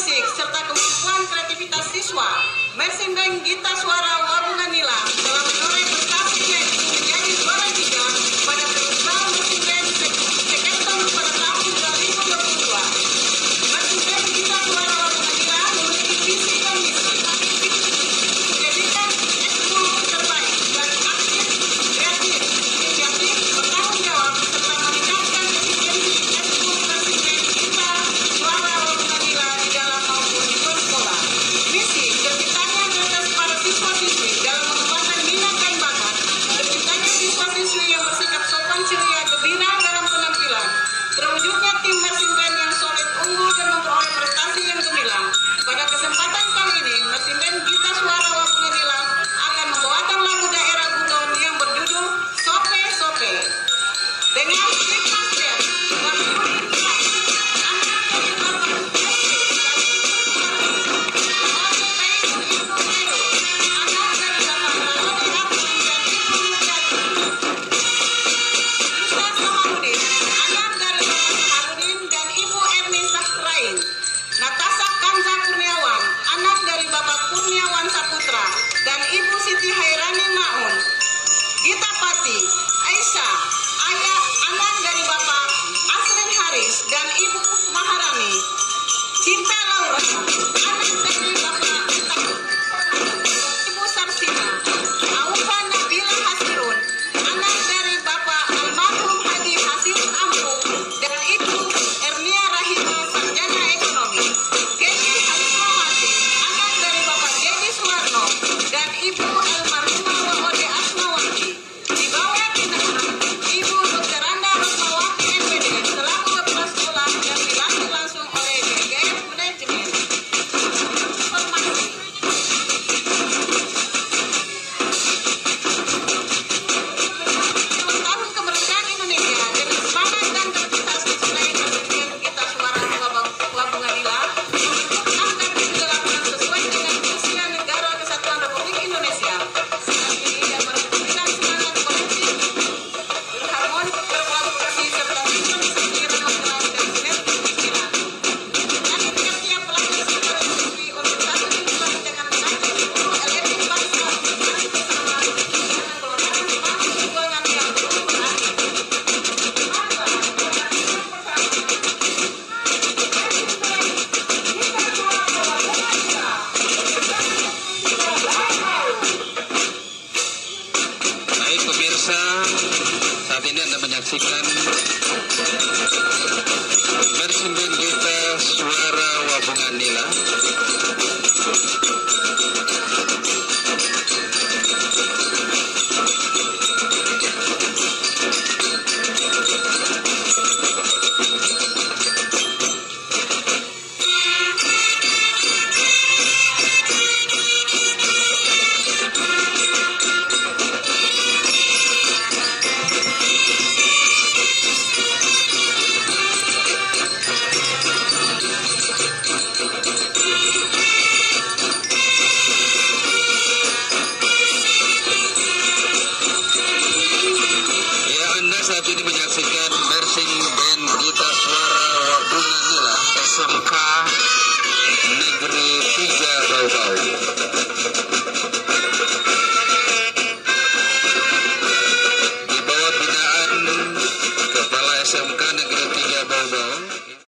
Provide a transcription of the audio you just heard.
fisik serta kemampuan kreativitas siswa, Mersimbang Gita Suara Wabungan Nila telah menoreh prestasinya menjadi juara 3 pada festival Mersimbang Seketon pada tahun 2022. Mersimbang Gita Suara Wabungan Nila memiliki visi dan misi menjadikan ekskul terbaik dan aktif, kreatif, inisiatif, bertanggung jawab serta meningkatkan efisiensi ekskul Mersimbang Gita Suara Wabungan Nila di dalam maupun di luar sekolah. Misi terciptanya kreativitas para siswa-siswi dalam mengembangkan minat dan bakat, terciptanya siswa-siswi yang bersikap sopan ceria gembira dalam penampilan, terwujudnya tim Mersimbang yang solid, unggul dan memperoleh prestasi yang gemilang. Pada kesempatan kali ini, Mersimbang Gita Suara Wabungan Nila akan membawakan lagu daerah Buton yang berjudul Sope Sope dengan trik Masden, Wahidin Pak, anak dari Bapak Esti, Ibu Meru, anak dari Bapak Lalodi Abdul dan Ibu Nurjati, Ustaz Samarudin, anak dari Bapak Saharudin dan Ibu Erni Sahrain, Natasha Kanza Kurniawan, anak dari Bapak Kurniawan Saputra dan Ibu Siti Hairani Maun, Gita Pati, Aisyah, Ayah, anak dari Bapak Asrin Haris dan Ibu Maharani, Cinta Laura, anak dari Bapak Ibu Sarsina, Aufa Nabila Hasirun, anak dari Bapak almarhum Haji Hasil Amru dan Ibu Ernia Rahima Sarjana Ekonomi, Gedi Hasmawati, anak dari Bapak Gedi Suwarno dan Ibu almarhumah Waode Asmawati. Di bawah binaan Ibu Dr. Anda Rosmawati MPD selaku kepala sekolah yang dilantik langsung oleh GGF Manajemen. Informasi. Tahun kemerdekaan Indonesia dengan semangat dan kreativitas disertai Mersimbang Gita Suara Wabungan Nila angkat dilakukan sesuai dengan visi Negara Kesatuan Republik Indonesia. Saat ini dan merekomendasikan semangat kolektif, berharmoni, berkolaborasi serta sinkronisasi regional dan sinergi pikiran. Kami tiap-tiap pelajar sekolah siswi untuk satu tujuan dengan mengajak seluruh elemen bangsa mari bersama dengan kelolakan semangat perjuangan yang belum berakhir. Baik pemirsa, saat ini Anda menyaksikan Mersimbang Gita Suara Wabungan Nila